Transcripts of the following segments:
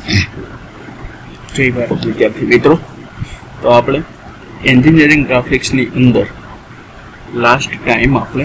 જય ભારત વિદ્યાર્થી મિત્રો, તો આપણે એન્જિનિયરિંગ ગ્રાફિક્સની અંદર લાસ્ટ ટાઈમ આપણે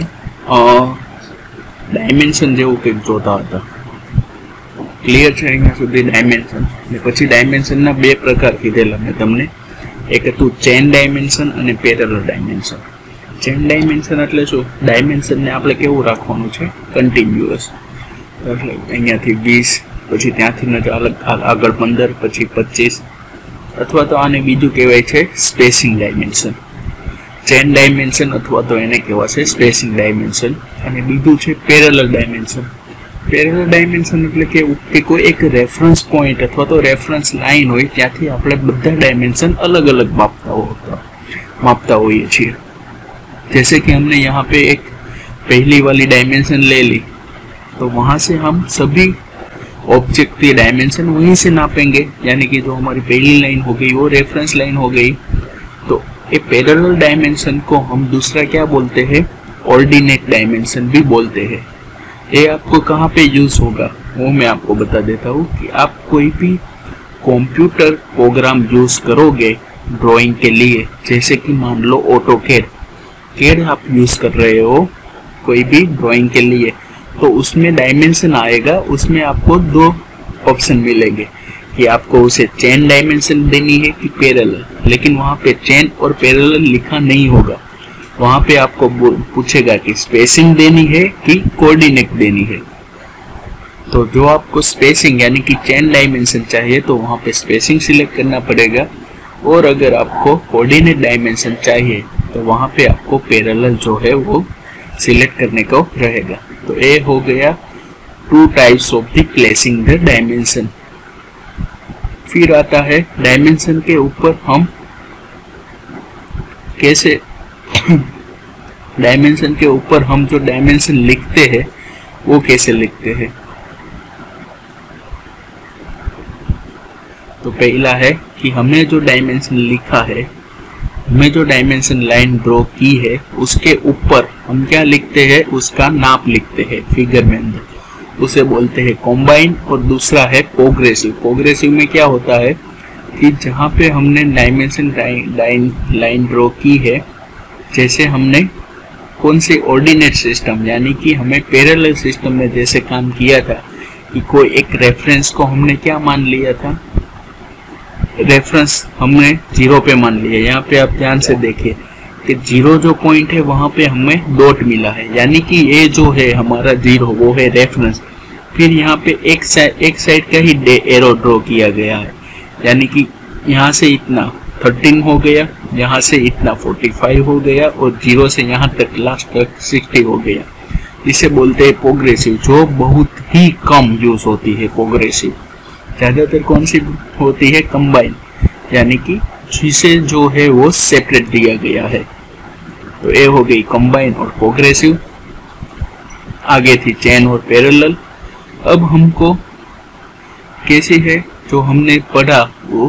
ડાયમેન્શન જેવું કંઈક જોતા હતા. ક્લિયર છે અહીંયા સુધી ડાયમેન્શન? ને પછી ડાયમેન્શનના બે પ્રકાર કીધેલા મેં તમને. એક હતું ચેન ડાયમેન્શન અને પેરેલલ ડાયમેન્શન. ચેન ડાયમેન્શન એટલે શું? ડાયમેન્શનને આપણે કેવું રાખવાનું છે? કન્ટિન્યુઅસ. એટલે અહીંયાથી 20, પછી ત્યાંથી આગળ 15, પછી 25, અથવા તો આને બીજું કહેવાય છે સ્પેસિંગ ડાયમેન્શન. ચેન ડાયમેન્શન અથવા તો એને કહેવાશે સ્પેસિંગ ડાયમેન્શન. અને બીજું છે પેરેલલ ડાયમેન્શન. પેરેલલ ડાયમેન્શન એટલે કેવું કે કોઈ એક રેફરન્સ પોઈન્ટ અથવા તો રેફરન્સ લાઇન હોય ત્યાંથી આપણે બધા डायमेंशन अलग अलग मापता होइए છીએ. जैसे कि हमने यहाँ पे एक पहली वाली डायमेंशन ले ली, तो वहाँ से हम सभी ऑब्जेक्ट की डायमेंशन वहीं से नापेंगे. यानी कि जो हमारी पहली लाइन हो गई वो रेफरेंस लाइन हो गई. तो ये पैरेलल डायमेंशन को हम दूसरा क्या बोलते हैं? ऑर्डिनेट डायमेंशन भी बोलते हैं. ये आपको कहाँ पे यूज होगा वो मैं आपको बता देता हूँ कि आप कोई भी कंप्यूटर प्रोग्राम यूज करोगे ड्राइंग के लिए, जैसे कि मान लो ऑटोकैड आप यूज कर रहे हो कोई भी ड्राइंग के लिए, तो उसमें डायमेंशन आएगा. उसमें आपको दो ऑप्शन मिलेंगे कि आपको उसे चेन डायमेंशन देनी है कि पैरेलल. लेकिन वहाँ पे चेन और पैरेलल लिखा नहीं होगा. वहाँ पे आपको पूछेगा कि स्पेसिंग देनी है कि कोऑर्डिनेट देनी है. तो जो आपको स्पेसिंग यानी कि चेन डायमेंशन चाहिए तो वहाँ पे स्पेसिंग सिलेक्ट करना पड़ेगा. और अगर आपको कोऑर्डिनेट डायमेंशन चाहिए तो वहाँ पे आपको पैरेलल जो है वो सिलेक्ट करने को रहेगा. तो ये हो गया 2 types of the placing the dimension. फिर आता है डायमेंशन के ऊपर हम कैसे डायमेंशन के ऊपर हम जो डायमेंशन लिखते हैं वो कैसे लिखते हैं. तो पहला है कि हमने जो डायमेंशन लिखा है, हमें जो डायमेंशन लाइन ड्रॉ की है उसके ऊपर हम क्या लिखते हैं? उसका नाप लिखते हैं फिगर में अंदर. उसे बोलते हैं कॉम्बाइन. और दूसरा है प्रोग्रेसिव. प्रोग्रेसिव में क्या होता है कि जहाँ पे हमने डायमेंशन लाइन ड्रॉ की है, जैसे हमने कौन से ऑर्डिनेट सिस्टम यानी कि हमें पैरेलल सिस्टम में जैसे काम किया था कि कोई एक रेफरेंस को हमने क्या मान लिया था? रेफरेंस हमने 0 पे मान लिया. यहाँ पे आप ध्यान से देखिए कि 0 जो पॉइंट है वहाँ पे हमें डॉट मिला है, यानी कि ये जो है हमारा 0 वो है रेफरेंस. फिर यहाँ पे एक साइड का ही एरो ड्रॉ किया गया है, यानी कि यहाँ से इतना 13 हो गया, यहाँ से इतना 45 हो गया, और 0 से यहाँ तक लास्ट तक 60 हो गया. इसे बोलते हैं प्रोग्रेसिव, जो बहुत ही कम यूज होती है प्रोग्रेसिव. ज़्यादातर कौन सी होती है? कंबाइन, यानी कि जिसे जो है वो सेपरेट दिया गया है. तो ये हो गई कंबाइन और प्रोग्रेसिव. आगे थी चेन और पैरेलल. अब हमको कैसी है जो हमने पढ़ा वो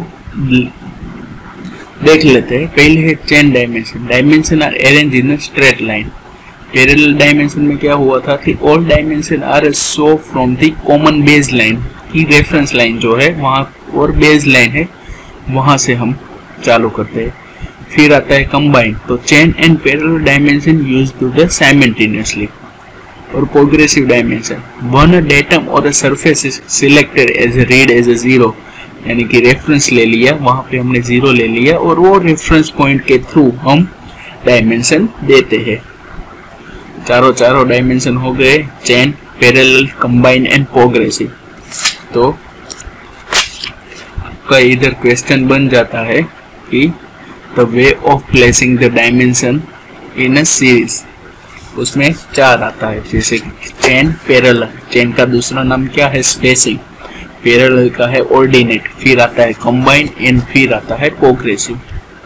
देख लेते हैं. पहले है chain dimension. Dimension are arrange in a straight line. Parallel dimension में क्या हुआ था कि all dimension are so from the common base line की रेफरेंस लाइन जो है वहाँ और बेस लाइन है वहाँ से हम चालू करते हैं. फिर आता है कंबाइन. तो chain and parallel dimension use to the simultaneously. और progressive dimension, one datum or surface is selected as read as a 0, यानी कि रेफरेंस ले लिया, वहाँ पे हमने 0 ले लिया और वो रेफरेंस पॉइंट के थ्रू हम डायमेंशन देते हैं. चारों डायमेंशन हो गए chain, parallel, combine and progressive. तो आपका इधर क्वेश्चन बन जाता है कि the way of placing the dimension in a series. उसमें 4 आता है, जैसे चेन, पैरेलल. चेन का दूसरा नाम क्या है? स्पेसिंग. पैरेलल का है ऑर्डिनेट. फिर आता है कंबाइन एंड फिर आता है प्रोग्रेसिव.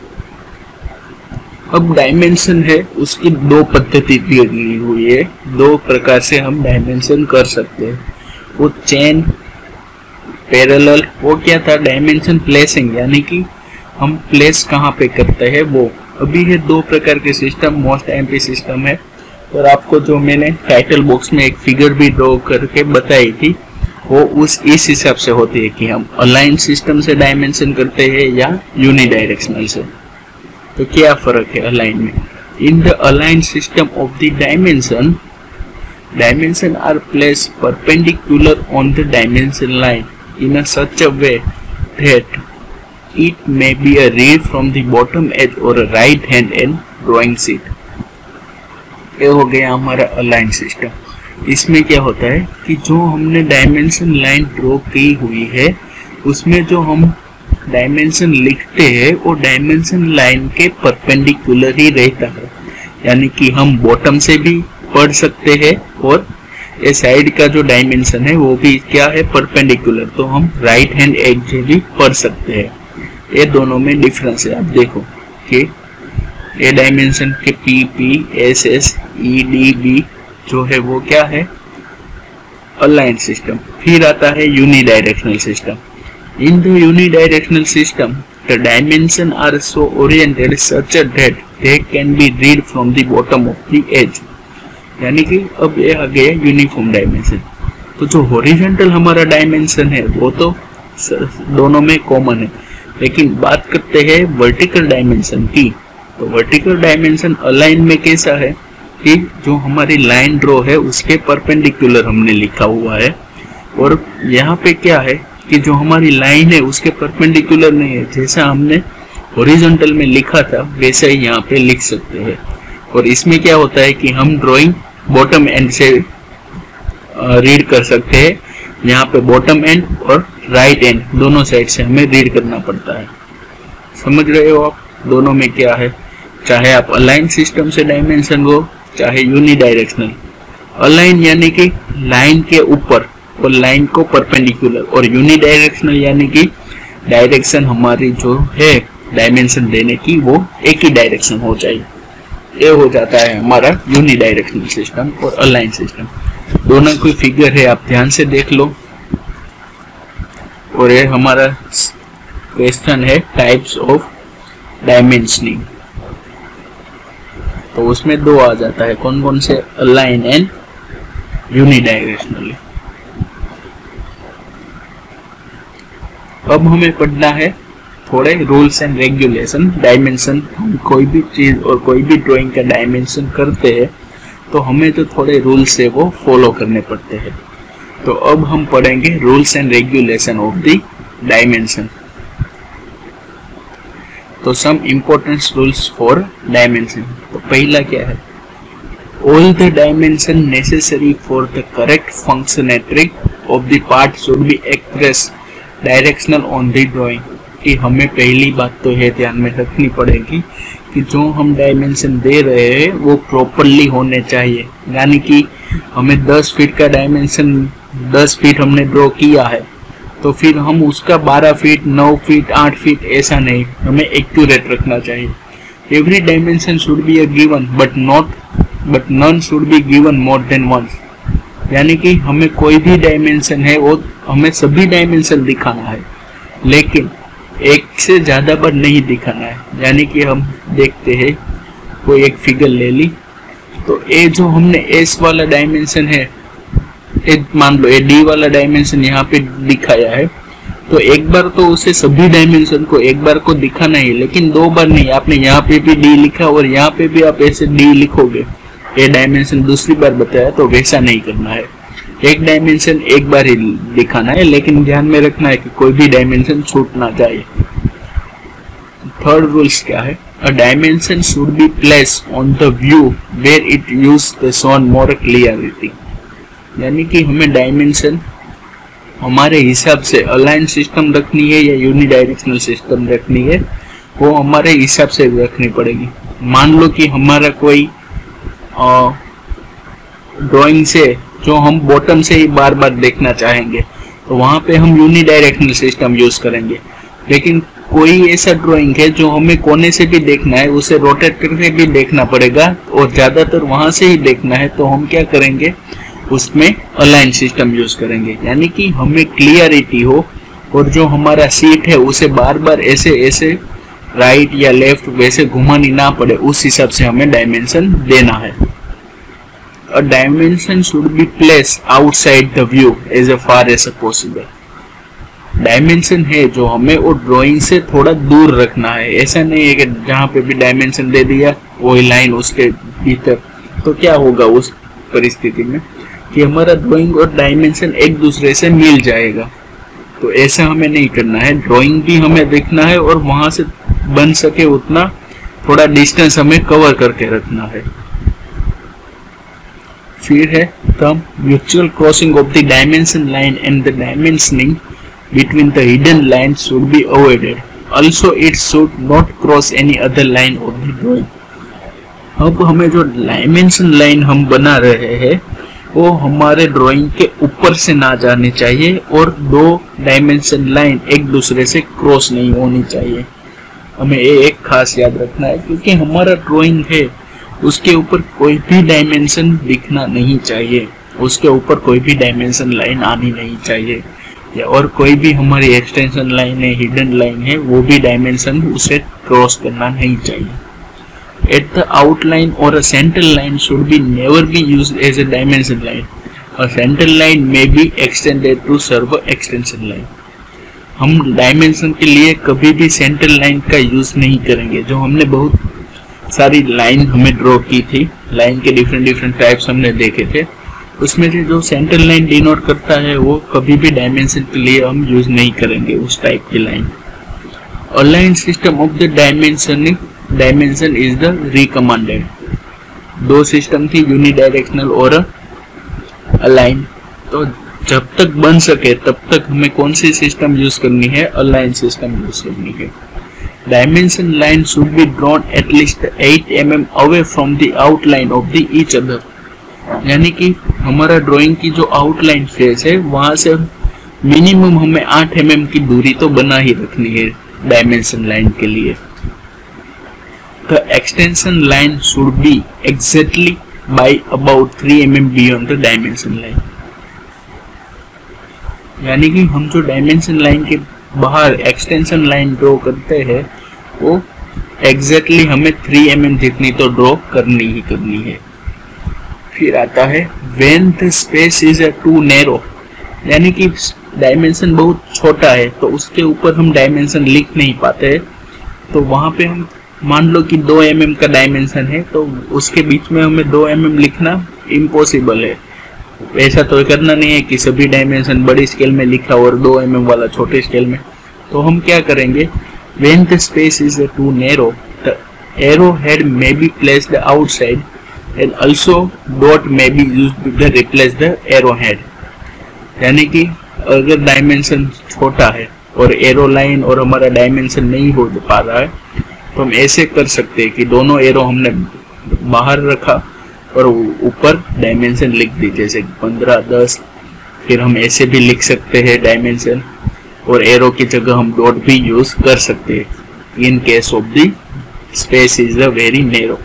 अब डायमेंशन है उसकी 2 पद्धति दी हुई है. 2 प्रकार से हम डायमेंशन कर सकते हैं. वो चेन, पैरेलल, वो क्या था? डायमेंशन प्लेसिंग, यानी कि हम प्लेस कहाँ पे करते हैं वो. अभी है 2 प्रकार के सिस्टम. मोस्ट एमपी सिस्टम है, और आपको जो मैंने टाइटल बॉक्स में एक फिगर भी ड्रॉ करके बताई थी वो इस हिसाब से होती है कि हम अलाइन सिस्टम से डायमेंशन करते हैं या यूनिडायरेक्शनल से। तो क्या फर्क है अलाइन में? In the align system of the dimension are placed perpendicular on the dimension line in a such a way that it may be a read from the bottom edge or a right hand in drawing sheet। ये हो गया हमारा align system. इसमें क्या होता है कि जो हमने डायमेंशन लाइन ड्रॉ की हुई है उसमें जो हम डायमेंशन लिखते हैं वो डायमेंशन लाइन के परपेंडिकुलर ही रहता है, यानी कि हम बॉटम से भी पढ़ सकते हैं और ये साइड का जो डायमेंशन है वो भी क्या है, परपेंडिकुलर, तो हम राइट हैंड एज से भी पढ़ सकते हैं। ये दोनों में डिफरेंस है। आप देखो कि ये डायमेंशन के P P S S E D B जो है वो क्या है, अलाइन सिस्टम। फिर आता है unidirectional system. In the unidirectional system the dimension are so oriented such that they can be read from the bottom of the edge, यानी कि अब ये आ गया यूनिफॉर्म डायमेंशन। तो जो हॉरिजॉन्टल हमारा डायमेंशन है वो तो दोनों में कॉमन है, लेकिन बात करते हैं वर्टिकल डायमेंशन की। तो वर्टिकल डायमेंशन अलाइन में कैसा है कि जो हमारी लाइन ड्रॉ है उसके परपेंडिकुलर हमने लिखा हुआ है, और यहाँ पे क्या है कि जो हमारी लाइन है उसके परपेंडिकुलर नहीं है, जैसा हमने हॉरिजॉन्टल में लिखा था वैसे ही यहाँ पे लिख सकते हैं। और इसमें क्या होता है कि हम ड्राइंग बॉटम एंड से रीड कर सकते हैं। यहाँ पे बॉटम एंड और राइट एंड दोनों साइड से हमें रीड करना पड़ता है। समझ रहे हो आप दोनों में क्या है? चाहे आप अलाइन सिस्टम से डायमेंशन हो चाहे यूनिडायरेक्शनल। अलाइन यानी कि लाइन के ऊपर और लाइन को परपेंडिकुलर, और यूनिडायरेक्शनल यानी कि डायरेक्शन हमारी जो है डायमेंशन देने की वो एक ही डायरेक्शन हो जाए। ये हो जाता है हमारा यूनिडायरेक्शनल सिस्टम और अलाइन सिस्टम। दोनों कोई फिगर है, आप ध्यान से देख लो। और ये हमारा क्वेश्चन है टाइप्स ऑफ डायमेंशनिंग, तो उसमें दो आ जाता है, कौन कौन से? Align and unidirectional. अब हमें पढ़ना है थोड़े रूल्स एंड रेगुलेशन। डायमेंशन, हम कोई भी चीज और कोई भी ड्राइंग का डायमेंशन करते हैं तो हमें जो थोड़े रूल्स है वो फॉलो करने पड़ते हैं। तो अब हम पढ़ेंगे rules and regulation of the dimension. तो some important rules for dimension. तो पहला क्या है? All the dimension necessary for the correct functionary of the part should be express directional on the drawing. कि हमें पहली बात तो ये ध्यान में रखनी पड़ेगी कि जो हम डायमेंशन दे रहे हैं वो प्रॉपरली होने चाहिए, यानी कि हमें 10 फीट का डायमेंशन 10 फीट हमने ड्रॉ किया है तो फिर हम उसका 12 फीट 9 फीट 8 फीट ऐसा नहीं, हमें एक्यूरेट रखना चाहिए। Every dimension should be given but none should be given more than once, यानी कि हमें कोई भी डायमेंशन है वो हमें सभी डायमेंशन दिखाना है, लेकिन एक से ज्यादा बार नहीं दिखाना है। यानी कि हम देखते हैं कोई एक फिगर ले ली, तो ये जो हमने एस वाला डायमेंशन है, मान लो ये डी वाला डायमेंशन यहाँ पे दिखाया है, तो एक बार तो उसे सभी डायमेंशन को एक बार को दिखाना ही, लेकिन 2 बार नहीं। आपने यहाँ पे भी डी लिखा और यहाँ पे भी आप ऐसे डी लिखोगे, ये डायमेंशन दूसरी बार बताया, तो वैसा नहीं करना है। एक डायमेंशन एक बार ही दिखाना है, लेकिन ध्यान में रखना है कि कोई भी डायमेंशन छूट ना जाए। थर्ड रूल्स क्या है? A dimension should be placed on the view where it use the shown more clarity, यानी कि हमें डायमेंशन हमारे हिसाब से अलाइन सिस्टम रखनी है या यूनिडायरेक्शनल सिस्टम रखनी है, वो हमारे हिसाब से रखनी पड़ेगी। मान लो कि हमारा कोई ड्राइंग से जो हम बॉटम से ही बार बार देखना चाहेंगे तो वहां पे हम यूनिडायरेक्शनल सिस्टम यूज करेंगे, लेकिन कोई ऐसा ड्राइंग है जो हमें कोने से भी देखना है, उसे रोटेट करके भी देखना पड़ेगा और ज्यादातर वहां से ही देखना है, तो हम क्या करेंगे, उसमें अलाइन सिस्टम यूज करेंगे, यानी कि हमें क्लियरिटी हो और जो हमारा सीट है उसे बार बार ऐसे ऐसे राइट या लेफ्ट वैसे घुमानी ना पड़े, उस हिसाब से हमें डायमेंशन देना है। a dimension should be placed outside the view as far as possible. Dimension है जो हमें वो ड्राइंग से थोड़ा दूर रखना है। ऐसा नहीं है कि जहाँ पे भी डायमेंशन दे दिया वही लाइन उसके भीतर। तो क्या होगा उस परिस्थिति में कि हमारा ड्राइंग और डायमेंशन एक दूसरे से मिल जाएगा। तो ऐसा हमें नहीं करना है। ड्राइंग भी हमें देखना है और वहां से बन सके उतना थोड़ा डिस्टेंस हमें कवर करके रखना है। फिर है the mutual crossing of the dimension line and the dimensioning between the hidden lines should be avoided. Also, it should not cross any other line of the drawing. अब हमें जो डायमेंशन लाइन हम बना रहे हैं वो हमारे ड्राइंग के ऊपर से ना जानी चाहिए और दो डायमेंशन लाइन एक दूसरे से क्रॉस नहीं होनी चाहिए। हमें ये एक खास याद रखना है क्योंकि हमारा ड्राइंग है उसके ऊपर कोई भी डायमेंशन दिखना नहीं चाहिए, उसके ऊपर कोई भी डायमेंशन लाइन आनी नहीं चाहिए, या और कोई भी हमारी एक्सटेंशन लाइन है, हिडन लाइन है, वो भी डायमेंशन उसे क्रॉस करना नहीं चाहिए। Eight the outline or a centre line should be never be used as a dimension line. A centre line may be extended to serve extension line. हम dimension के लिए कभी भी सेंटर लाइन का यूज नहीं करेंगे। जो हमने बहुत सारी लाइन हमें ड्रॉ की थी, लाइन के डिफरेंट टाइप्स हमने देखे थे, उसमें से जो सेंटर लाइन डिनोट करता है वो कभी भी डायमेंशन के लिए हम यूज नहीं करेंगे उस टाइप की लाइन। Align system of the dimension is the recommended. दो सिस्टम थी, यूनिडायरेक्शनल और अलाइन। तो जब तक बन सके तब तक हमें कौन सी सिस्टम यूज करनी है? अलाइन सिस्टम यूज करनी है। Dimension line should be drawn at least 8 mm away from the outline of the each other. यानी कि हमारा ड्राइंग की जो आउटलाइन फेस है वहां से मिनिमम हमें 8 mm की दूरी तो बना ही रखनी है डायमेंशन लाइन के लिए। The extension line should be exactly by about 3 mm beyond the dimension line. यानी कि हम जो डायमेंशन लाइन के बाहर एक्सटेंशन लाइन ड्रॉ करते हैं वो एग्जैक्टली हमें 3 mm जितनी तो ड्रॉ करनी ही करनी है। फिर आता है when the space is too narrow, यानी कि डायमेंशन बहुत छोटा है तो उसके ऊपर हम डायमेंशन लिख नहीं पाते। तो वहां पे हम मान लो कि 2 mm का डायमेंशन है तो उसके बीच में हमें 2 mm लिखना इम्पॉसिबल है। ऐसा तो करना नहीं है कि सभी डायमेंशन बड़ी स्केल में लिखा और 2 mm वाला छोटे स्केल में। तो हम क्या करेंगे? when the space is too narrow, the arrowhead may be placed outside and also dot may be used to replace the arrowhead। यानी कि अगर डायमेंशन छोटा है और एरो लाइन और हमारा डायमेंशन नहीं हो पा रहा है तो हम ऐसे कर सकते हैं कि दोनों एरो हमने बाहर रखा और ऊपर डायमेंशन लिख दी, जैसे 15, 10। फिर हम ऐसे भी लिख सकते हैं डायमेंशन और एरो की जगह हम डॉट भी यूज कर सकते हैं in case of the space is very narrow.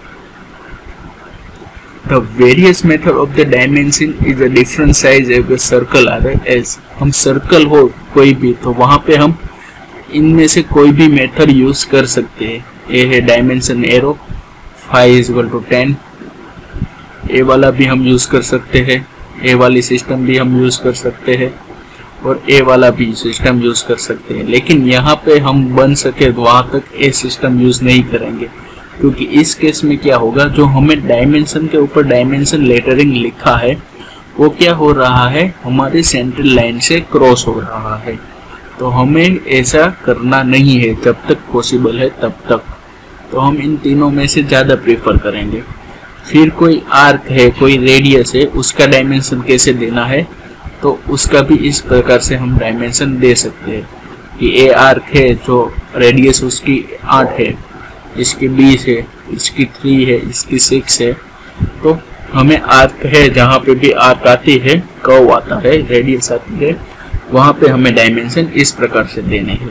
The various method of the dimension is a different size of the circle as हम सर्कल हो कोई भी तो वहां पे हम इनमें से कोई भी मेथड यूज कर सकते हैं। ये है डायमेंशन एरो, phi = 10। ए वाला भी हम यूज कर सकते हैं, ए वाली सिस्टम भी हम यूज कर सकते हैं और ए वाला भी सिस्टम यूज कर सकते हैं। लेकिन यहाँ पे हम बन सके वहां तक ए सिस्टम यूज नहीं करेंगे क्योंकि इस केस में क्या होगा, जो हमें डायमेंशन के ऊपर डायमेंशन लेटरिंग लिखा है वो क्या हो रहा है, हमारे सेंट्रल लाइन से क्रॉस हो रहा है। तो हमें ऐसा करना नहीं है, जब तक पॉसिबल है तब तक। तो हम इन तीनों में से ज़्यादा प्रेफर करेंगे। फिर कोई आर्क है, कोई रेडियस है, उसका डायमेंशन कैसे देना है, तो उसका भी इस प्रकार से हम डायमेंशन दे सकते हैं कि ए आर्क है जो रेडियस उसकी 8 है, इसकी 20 है, इसकी 3 है, इसकी 6 है। तो हमें आर्क है, जहाँ पे भी आर्क आती है, कर्व आता है, रेडियस आती है, वहाँ पे हमें डायमेंशन इस प्रकार से देने हैं।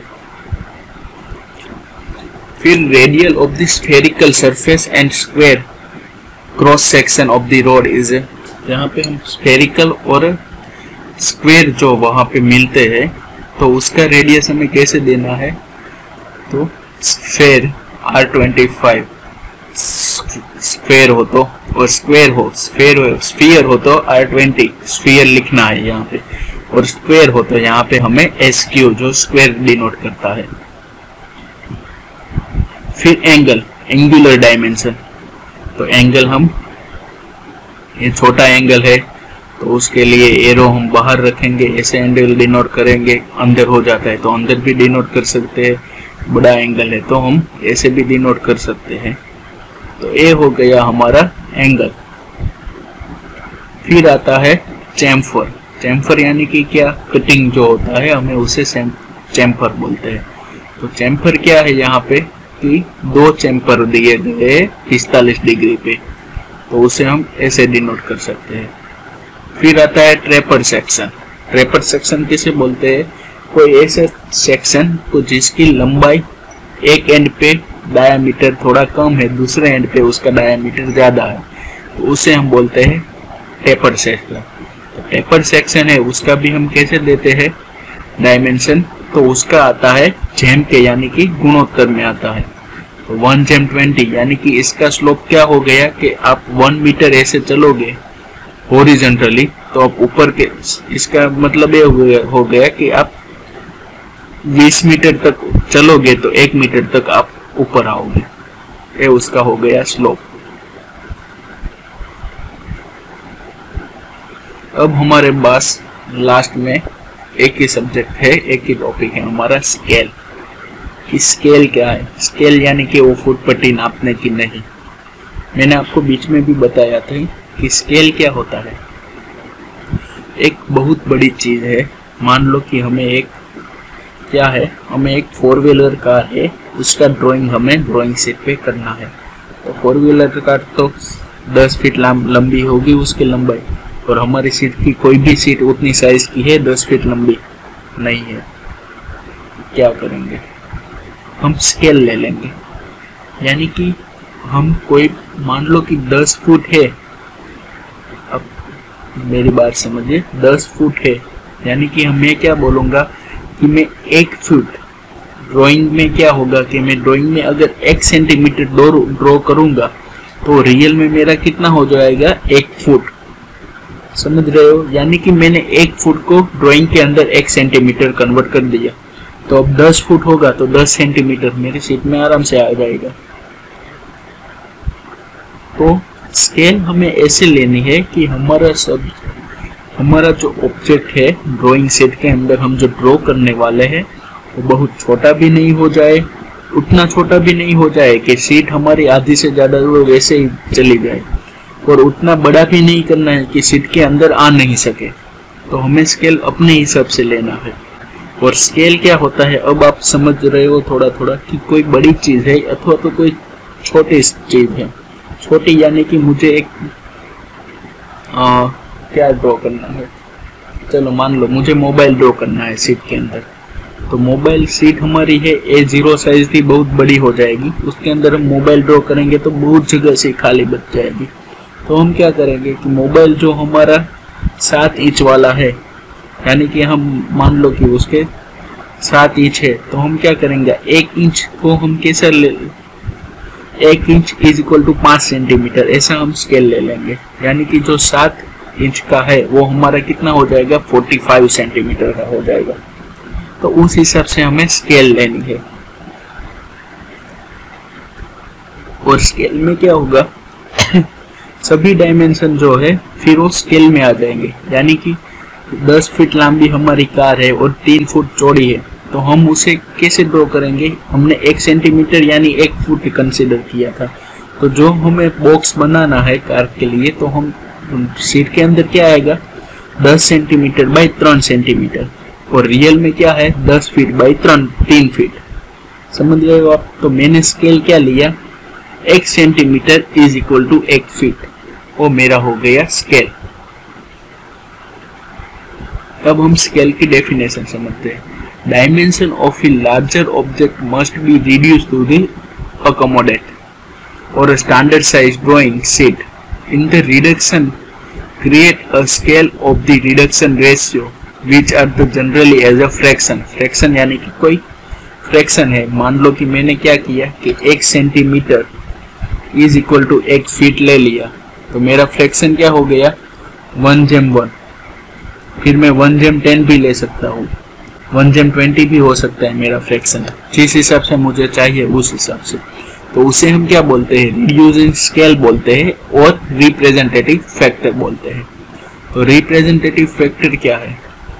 फिर radial of the spherical surface and square cross section of the rod is, यहाँ पे हम स्फेरिकल और स्क्वायर जो वहाँ पे मिलते हैं तो उसका रेडियस हमें कैसे देना है, तो स्फेयर R25 स्क्वायर हो तो और स्फीयर हो तो R20 स्फीयर लिखना है यहाँ पे, और स्क्वायर हो तो यहाँ पे हमें SQ जो स्क्वायर डिनोट करता है। फिर एंगुलर डायमेंशन, तो एंगल हम, ये छोटा एंगल है तो उसके लिए एरो हम बाहर रखेंगे, ऐसे एंगल डिनोट करेंगे। अंदर हो जाता है तो अंदर भी डिनोट कर सकते हैं, बड़ा एंगल है तो हम ऐसे भी डिनोट कर सकते हैं। तो ये हो गया हमारा एंगल। फिर आता है चैम्फर यानी कि क्या, कटिंग जो होता है हमें उसे चैम्फर बोलते हैं। तो चैम्फर क्या है यहाँ पे कि दो चैम्फर दिए गए 45 डिग्री पे, तो उसे हम ऐसे डिनोट कर सकते हैं। फिर आता है ट्रेपर सेक्शन किसे बोलते हैं, कोई ऐसा सेक्शन को जिसकी लंबाई एक एंड पे डायामीटर थोड़ा कम है, दूसरे एंड पे उसका डायामीटर ज्यादा है, तो उसे हम बोलते हैं टेपर सेक्शन। तो टेपर सेक्शन है उसका भी हम कैसे देते हैं डायमेंशन, तो उसका आता है जेम के यानी कि गुणोत्तर में आता है। तो 1/20 यानी कि इसका स्लोप क्या हो गया कि आप 1 मीटर ऐसे चलोगे हॉरिजॉन्टली तो आप ऊपर के, इसका मतलब ये हो गया कि आप 20 मीटर तक चलोगे तो 1 मीटर तक आप ऊपर आओगे, ये उसका हो गया स्लोप। अब हमारे पास लास्ट में एक ही सब्जेक्ट है, एक ही टॉपिक है हमारा स्केल। कि स्केल क्या है, स्केल यानी कि वो फुट पट्टी नापने की नहीं। मैंने आपको बीच में भी बताया था कि स्केल क्या होता है। एक बहुत बड़ी चीज है, मान लो कि हमें एक क्या है, हमें एक 4 व्हीलर कार है, उसका ड्राइंग हमें ड्राइंग शीट पे करना है। तो 4 व्हीलर कार तो 10 फीट लंबी होगी उसकी लंबाई, और हमारी सीट की कोई भी सीट उतनी साइज की है 10 फीट लंबी नहीं है। क्या करेंगे, हम स्केल ले लेंगे। यानी कि हम कोई, मान लो कि 10 फुट है, अब मेरी बात समझिए, 10 फुट है यानी कि मैं क्या बोलूँगा कि मैं 1 फुट ड्राइंग में क्या होगा कि मैं ड्राइंग में अगर 1 सेंटीमीटर ड्रॉ करूँगा तो रियल में मेरा कितना हो जाएगा 1 फुट। समझ रहे हो, यानी कि मैंने 1 फुट को ड्राइंग के अंदर 1 सेंटीमीटर कन्वर्ट कर दिया, तो अब 10 फुट होगा तो 10 सेंटीमीटर मेरी सीट में आराम से आ जाएगा। तो स्केल हमें ऐसे लेनी है कि हमारा जो ऑब्जेक्ट है ड्राइंग शीट के अंदर हम जो ड्रॉ करने वाले हैं वो बहुत छोटा भी नहीं हो जाए, उतना छोटा भी नहीं हो जाए कि सीट हमारी आधी से ज्यादा वैसे ही चली जाए, और उतना बड़ा भी नहीं करना है कि सीट के अंदर आ नहीं सके। तो हमें स्केल अपने हिसाब से लेना है। और स्केल क्या होता है, अब आप समझ रहे हो थोड़ा थोड़ा कि कोई बड़ी चीज है अथवा तो कोई छोटी चीज है। छोटी यानी कि मुझे एक क्या ड्रॉ करना है, चलो मान लो मुझे मोबाइल ड्रॉ करना है सीट के अंदर, तो मोबाइल सीट हमारी है A0 साइज की, बहुत बड़ी हो जाएगी, उसके अंदर हम मोबाइल ड्रॉ करेंगे तो बहुत जगह से खाली बच जाएगी। तो हम क्या करेंगे कि मोबाइल जो हमारा 7 इंच वाला है, यानी कि हम मान लो कि उसके 7 इंच है, तो हम क्या करेंगे 1 इंच को हम कैसे ले, 1 inch is equal to 5 centimetre, ऐसा हम स्केल ले लेंगे। यानी कि जो 7 इंच का है वो हमारा कितना हो जाएगा 45 सेंटीमीटर का हो जाएगा। तो उस हिसाब से हमें स्केल लेनी है। और स्केल में क्या होगा सभी डायमेंशन जो है फिर वो स्केल में आ जाएंगे। यानी कि 10 फीट लंबी हमारी कार है और 3 फुट चौड़ी है, तो हम उसे कैसे ड्रॉ करेंगे, हमने 1 सेंटीमीटर यानी 1 फुट कंसीडर किया था। तो जो हमें बॉक्स बनाना है कार के लिए, तो हम सीट के अंदर क्या आएगा 10 सेंटीमीटर बाई 3 सेंटीमीटर, और रियल में क्या है 10 फीट बाई 3 फीट। समझ रहे हो आप। तो मैंने स्केल क्या लिया 1 centimetre is equal to 1 feet, वो मेरा हो गया स्केल। अब हम स्केल की डेफिनेशन समझते हैं। Dimension of a larger object must be reduced to the accommodate or a standard size drawing sheet. In the reduction, create a scale of the reduction ratio, which are the generally as a fraction. Fraction यानी कि कोई fraction है। मान लो कि मैंने क्या किया कि 1 centimetre is equal to 1 feet ले लिया, तो मेरा फ्रैक्शन क्या हो गया 1/1। फिर मैं 1/10 भी ले सकता हूँ, 1/20 भी हो सकता है मेरा फ्रैक्शन, जिस हिसाब से मुझे चाहिए उस हिसाब से। तो उसे हम क्या बोलते हैं, रिड्यूसिंग स्केल बोलते हैं और रिप्रेजेंटेटिव फैक्टर बोलते हैं। तो रिप्रेजेंटेटिव फैक्टर क्या है,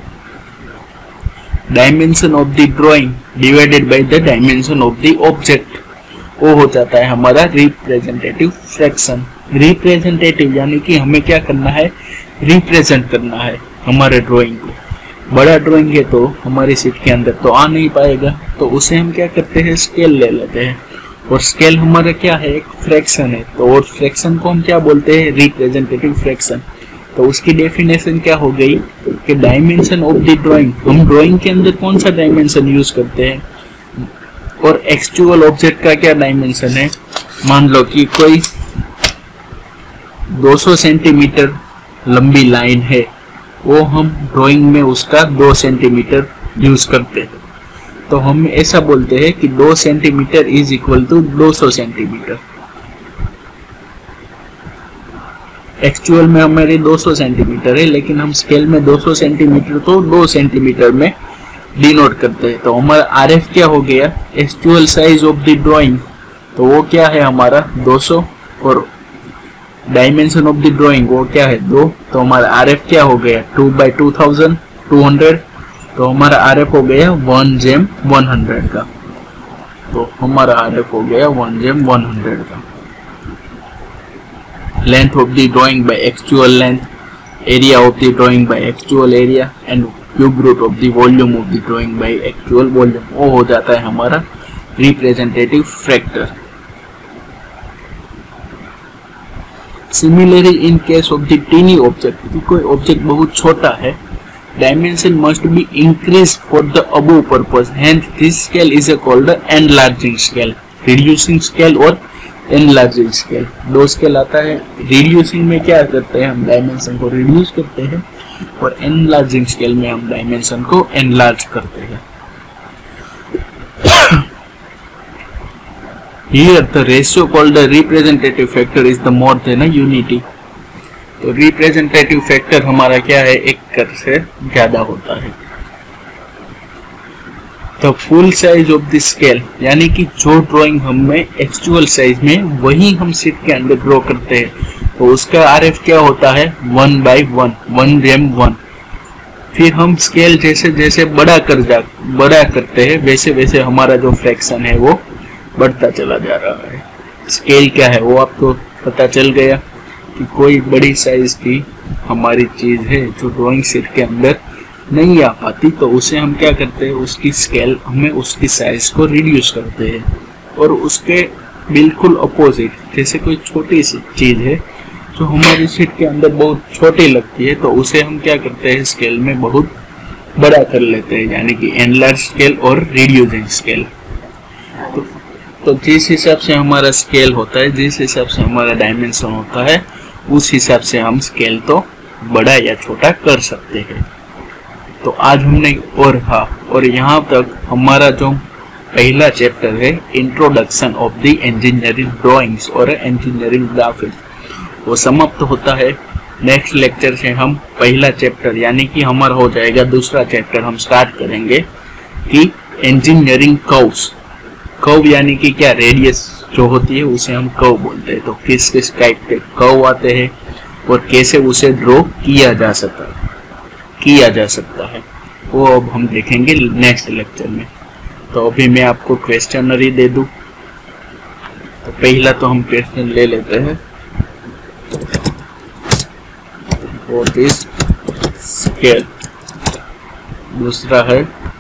dimension of the drawing divided by the dimension of the object, वो हो जाता है हमारा रिप्रेजेंटेटिव फ्रैक्शन। रिप्रेजेंटेटिव यानी कि हमें क्या करना है, रिप्रेजेंट करना है हमारे ड्राइंग को। बड़ा ड्राइंग है तो हमारी सीट के अंदर तो आ नहीं पाएगा, तो उसे हम क्या करते हैं, स्केल ले लेते हैं। और स्केल हमारा क्या है, एक फ्रैक्शन है। तो और फ्रैक्शन को हम क्या बोलते हैं, रिप्रेजेंटेटिव फ्रैक्शन। तो उसकी डेफिनेशन क्या हो गई कि डायमेंशन ऑफ द ड्राइंग, हम ड्राइंग के अंदर कौन सा डायमेंशन यूज करते हैं और एक्चुअल ऑब्जेक्ट का क्या डायमेंशन है। मान लो कि कोई 200 सेंटीमीटर लंबी लाइन है, वो हम ड्राइंग में उसका 2 सेंटीमीटर यूज करते हैं। तो हम ऐसा बोलते हैं कि 2 centimetre is equal to 200 centimetre. Actual में हमारे 200 सेंटीमीटर है, लेकिन हम स्केल में 200 सेंटीमीटर तो 2 सेंटीमीटर में डिनोट करते हैं। तो हमारा आरएफ क्या हो गया, actual size of the drawing, तो वो क्या है हमारा 200, और डायमेंशन ऑफ द ड्राइंग वो क्या है 2। तो हमारा आरएफ क्या हो गया 2/2000 200। तो हमारा आरएफ हो गया 1/100 का। तो हमारा आरएफ हो गया 1/100 का। Length of the drawing by actual length, area of the drawing by actual area and cube root of the volume of the drawing by actual volume, वो हो जाता है हमारा representative factor. Similarly in case of the tiny object, कोई object बहुत छोटा है, dimension must be increase for the above purpose, hence this scale is called enlarging scale. Reducing scale और एनलार्जिंग स्केल, दो स्केल आता है। रिड्यूसिंग में क्या करते हैं, हम डायमेंशन को रिड्यूस करते हैं, और एनलार्जिंग स्केल में हम डायमेंशन को एनलार्ज करते हैं। Here the ratio called the representative factor is the more than a unity। तो रिप्रेजेंटेटिव फैक्टर हमारा क्या है, 1 से ज्यादा होता है। तो full size of the scale, यानी कि जो ड्राइंग हमें एक्चुअल साइज में वही हम सीट के अंदर ड्रॉ करते हैं, तो उसका आरएफ क्या होता है 1/1 1/1। फिर हम स्केल जैसे जैसे बड़ा करते हैं, वैसे वैसे हमारा जो फ्रैक्शन है वो बढ़ता चला जा रहा है। स्केल क्या है वो आपको पता चल गया कि कोई बड़ी साइज की हमारी चीज है जो ड्राइंग शीट के अंदर नहीं आ पाती, तो उसे हम क्या करते हैं, उसकी स्केल हमें उसकी साइज को रिड्यूस करते हैं। और उसके बिल्कुल अपोजिट, जैसे कोई छोटी सी चीज है जो हमारी शीट के अंदर बहुत छोटी लगती है, तो उसे हम क्या करते हैं, स्केल में बहुत बड़ा कर लेते हैं, यानी कि एनलार्ज स्केल और रिड्यूसिंग स्केल। तो जिस हिसाब से हमारा स्केल होता है, जिस हिसाब से हमारा डायमेंशन होता है, उस हिसाब से हम स्केल तो बड़ा या छोटा कर सकते हैं। तो आज हमने और यहाँ तक हमारा जो पहला चैप्टर है, introduction of the engineering drawings और इंजीनियरिंग ग्राफिक्स, वो समाप्त होता है। नेक्स्ट लेक्चर से हम पहला चैप्टर, यानी कि हमारा हो जाएगा दूसरा चैप्टर, हम स्टार्ट करेंगे कि इंजीनियरिंग कर्व्स। कर्व यानी कि क्या, रेडियस जो होती है उसे हम कर्व बोलते हैं। तो किस किस टाइप के कर्व आते हैं और कैसे उसे ड्रॉ किया जा सकता है, वो अब हम देखेंगे नेक्स्ट लेक्चर में। तो अभी मैं आपको क्वेश्चनरी दे दूं। तो पहला तो हम क्वेश्चन ले लेते हैं, व्हाट इज स्केल। दूसरा है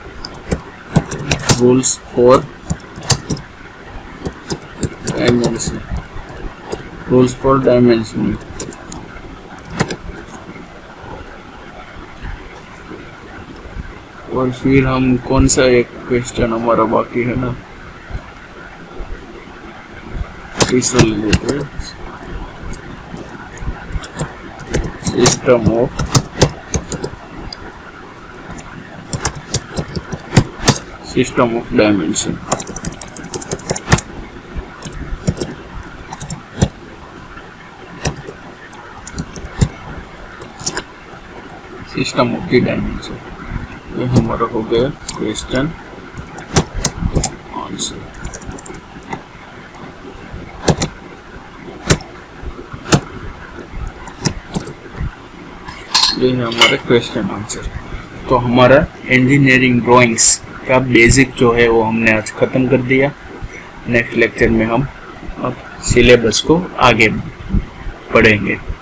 rules for dimension, rules for dimensioning. और फिर हम कौन सा एक क्वेश्चन हमारा बाकी है ना, तीसरा ले लेते हैं, system of dimension. System of the dimension. ये हमारा हो गया क्वेश्चन आंसर। ये है हमारा क्वेश्चन आंसर। तो हमारा इंजीनियरिंग ड्राइंग्स का बेसिक जो है वो हमने आज खत्म कर दिया। नेक्स्ट लेक्चर में हम अब सिलेबस को आगे पढ़ेंगे।